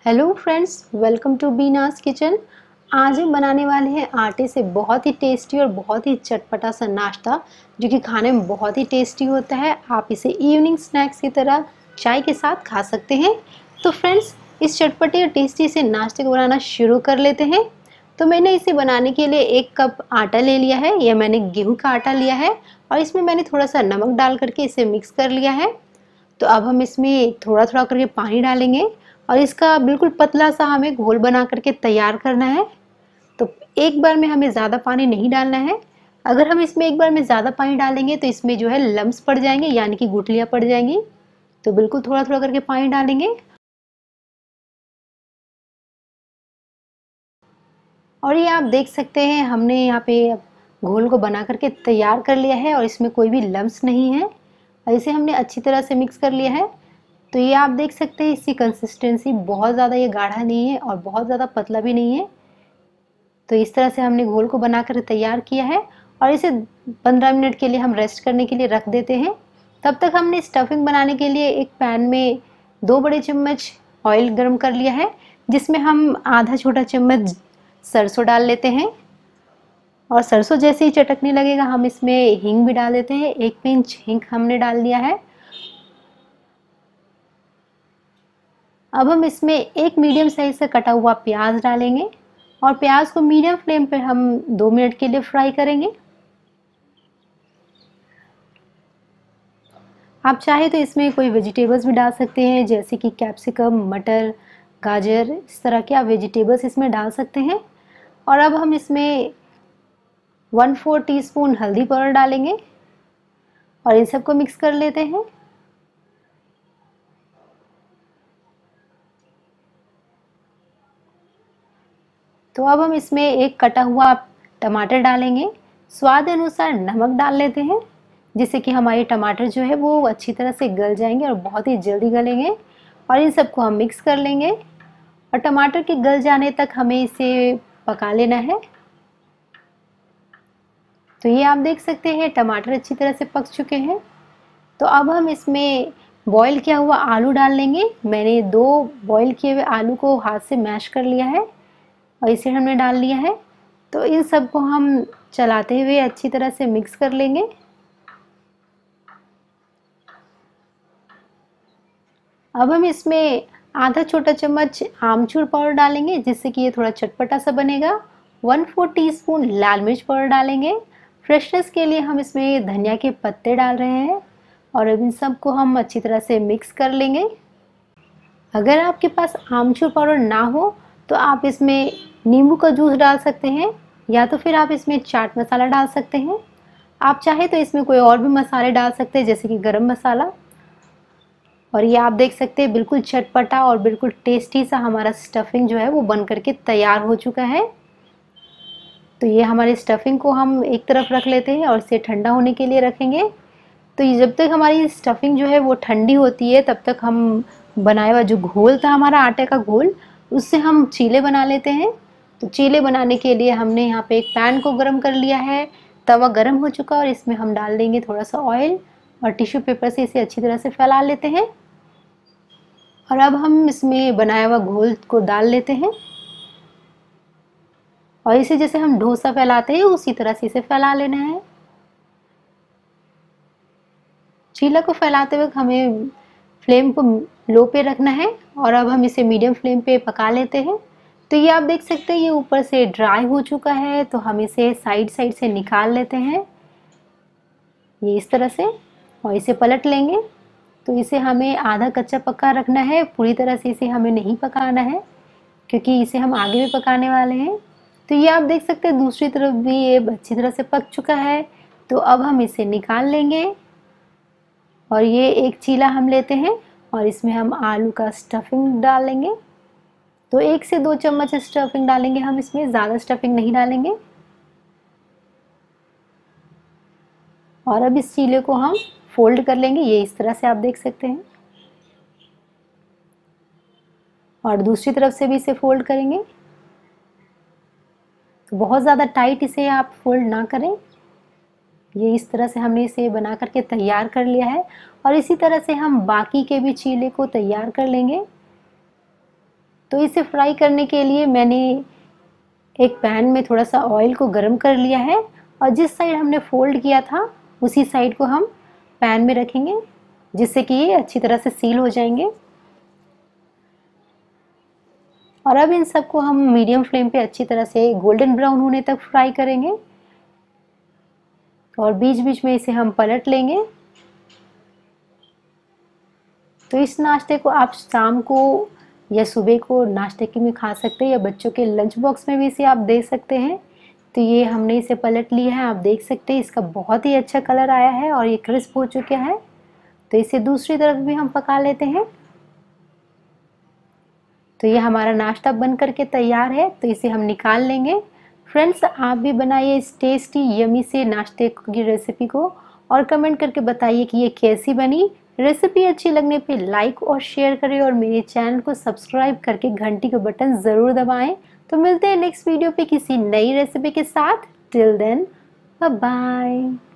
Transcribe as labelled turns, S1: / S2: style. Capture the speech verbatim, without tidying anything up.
S1: Hello friends, welcome to Beena's kitchen. आज हम बनाने वाले हैं आटे से बहुत ही टेस्टी और बहुत ही चटपटा सा नाश्ता, जो कि खाने में बहुत ही टेस्टी होता है। आप इसे इवनिंग स्नैक्स की तरह चाय के साथ खा सकते हैं। तो फ्रेंड्स, इस चटपटे और टेस्टी से नाश्ते को बनाना शुरू कर लेते हैं। तो मैंने इसे बनाने के लिए एक कप आटा ले लिया है। यह मैंने गेहूँ का आटा लिया है और इसमें मैंने थोड़ा सा नमक डाल करके इसे मिक्स कर लिया है। तो अब हम इसमें थोड़ा थोड़ा करके पानी डालेंगे और इसका बिल्कुल पतला सा हमें घोल बना करके तैयार करना है। तो एक बार में हमें ज़्यादा पानी नहीं डालना है। अगर हम इसमें एक बार में ज़्यादा पानी डालेंगे तो इसमें जो है लम्स पड़ जाएंगे, यानी कि गुठलियाँ पड़ जाएंगी। तो बिल्कुल थोड़ा थोड़ा करके पानी डालेंगे। और ये आप देख सकते हैं, हमने यहाँ पे घोल को बना करके तैयार कर लिया है और इसमें कोई भी लम्स नहीं है। और इसे हमने अच्छी तरह से मिक्स कर लिया है। तो ये आप देख सकते हैं, इसकी कंसिस्टेंसी बहुत ज़्यादा ये गाढ़ा नहीं है और बहुत ज़्यादा पतला भी नहीं है। तो इस तरह से हमने घोल को बनाकर तैयार किया है और इसे पंद्रह मिनट के लिए हम रेस्ट करने के लिए रख देते हैं। तब तक हमने स्टफिंग बनाने के लिए एक पैन में दो बड़े चम्मच ऑयल गर्म कर लिया है, जिसमें हम आधा छोटा चम्मच सरसों डाल लेते हैं। और सरसों जैसे ही चटकने लगेगा हम इसमें हींग भी डाल देते हैं। एक पिंच हींग हमने डाल दिया है। अब हम इसमें एक मीडियम साइज से कटा हुआ प्याज डालेंगे और प्याज को मीडियम फ्लेम पर हम दो मिनट के लिए फ्राई करेंगे। आप चाहे तो इसमें कोई वेजिटेबल्स भी डाल सकते हैं, जैसे कि कैप्सिकम, मटर, गाजर, इस तरह के आप वेजिटेबल्स इसमें डाल सकते हैं। और अब हम इसमें वन फोर टी स्पून हल्दी पाउडर डालेंगे और इन सबको मिक्स कर लेते हैं। तो अब हम इसमें एक कटा हुआ टमाटर डालेंगे। स्वाद अनुसार नमक डाल लेते हैं, जिससे कि हमारे टमाटर जो है वो अच्छी तरह से गल जाएंगे और बहुत ही जल्दी गलेंगे। और इन सबको हम मिक्स कर लेंगे और टमाटर के गल जाने तक हमें इसे पका लेना है। तो ये आप देख सकते हैं, टमाटर अच्छी तरह से पक चुके हैं। तो अब हम इसमें बॉईल किया हुआ आलू डाल लेंगे। मैंने दो बॉईल किए हुए आलू को हाथ से मैश कर लिया है और इसे हमने डाल लिया है। तो इन सबको हम चलाते हुए अच्छी तरह से मिक्स कर लेंगे। अब हम इसमें आधा छोटा चम्मच आमचूर पाउडर डालेंगे, जिससे कि ये थोड़ा चटपटा सा बनेगा। वन फोर टी स्पून लाल मिर्च पाउडर डालेंगे। फ्रेशनेस के लिए हम इसमें धनिया के पत्ते डाल रहे हैं और अब इन सबको हम अच्छी तरह से मिक्स कर लेंगे। अगर आपके पास आमचूर पाउडर ना हो तो आप इसमें नींबू का जूस डाल सकते हैं, या तो फिर आप इसमें चाट मसाला डाल सकते हैं। आप चाहे तो इसमें कोई और भी मसाले डाल सकते हैं, जैसे कि गरम मसाला। और ये आप देख सकते हैं, बिल्कुल चटपटा और बिल्कुल टेस्टी सा हमारा स्टफिंग जो है वो बन करके तैयार हो चुका है। तो ये हमारे स्टफिंग को हम एक तरफ रख लेते हैं और इसे ठंडा होने के लिए रखेंगे। तो ये जब तक हमारी स्टफिंग जो है वो ठंडी होती है, तब तक हम बनाया हुआ जो घोल था हमारा आटे का घोल, उससे हम चीले बना लेते हैं। तो चीले बनाने के लिए हमने यहाँ पे एक पैन को गर्म कर लिया है। तवा गर्म हो चुका और इसमें हम डाल देंगे थोड़ा सा ऑयल और टिश्यू पेपर से इसे अच्छी तरह से फैला लेते हैं। और अब हम इसमें बनाया हुआ घोल को डाल लेते हैं और इसे जैसे हम डोसा फैलाते हैं उसी तरह से इसे फैला लेना है। चीला को फैलाते वक्त हमें फ्लेम को लो पे रखना है और अब हम इसे मीडियम फ्लेम पे पका लेते हैं। तो ये आप देख सकते हैं, ये ऊपर से ड्राई हो चुका है। तो हम इसे साइड साइड से निकाल लेते हैं, ये इस तरह से, और इसे पलट लेंगे। तो इसे हमें आधा कच्चा पक्का रखना है, पूरी तरह से इसे हमें नहीं पकाना है, क्योंकि इसे हम आगे भी पकाने वाले हैं। तो ये आप देख सकते हैं, दूसरी तरफ भी ये अच्छी तरह से पक चुका है। तो अब हम इसे निकाल लेंगे और ये एक चीला हम लेते हैं और इसमें हम आलू का स्टफिंग डालेंगे। तो एक से दो चम्मच स्टफिंग डालेंगे हम इसमें, ज़्यादा स्टफिंग नहीं डालेंगे। और अब इस चीले को हम फोल्ड कर लेंगे, ये इस तरह से आप देख सकते हैं। और दूसरी तरफ से भी इसे फोल्ड करेंगे। तो बहुत ज़्यादा टाइट इसे आप फोल्ड ना करें। ये इस तरह से हमने इसे बना करके तैयार कर लिया है और इसी तरह से हम बाकी के भी चीले को तैयार कर लेंगे। तो इसे फ्राई करने के लिए मैंने एक पैन में थोड़ा सा ऑयल को गर्म कर लिया है और जिस साइड हमने फोल्ड किया था उसी साइड को हम पैन में रखेंगे, जिससे कि ये अच्छी तरह से सील हो जाएंगे। और अब इन सबको हम मीडियम फ्लेम पे अच्छी तरह से गोल्डन ब्राउन होने तक फ्राई करेंगे और बीच बीच में इसे हम पलट लेंगे। तो इस नाश्ते को आप शाम को या सुबह को नाश्ते के में खा सकते हैं या बच्चों के लंच बॉक्स में भी इसे आप दे सकते हैं। तो ये हमने इसे पलट लिया है, आप देख सकते हैं इसका बहुत ही अच्छा कलर आया है और ये क्रिस्प हो चुका है। तो इसे दूसरी तरफ भी हम पका लेते हैं। तो ये हमारा नाश्ता बन करके तैयार है, तो इसे हम निकाल लेंगे। फ्रेंड्स, आप भी बनाइए इस टेस्टी यमी से नाश्ते की रेसिपी को और कमेंट करके बताइए कि ये कैसी बनी। रेसिपी अच्छी लगने पे लाइक और शेयर करें और मेरे चैनल को सब्सक्राइब करके घंटी का बटन ज़रूर दबाएं। तो मिलते हैं नेक्स्ट वीडियो पे किसी नई रेसिपी के साथ। Till then, bye bye.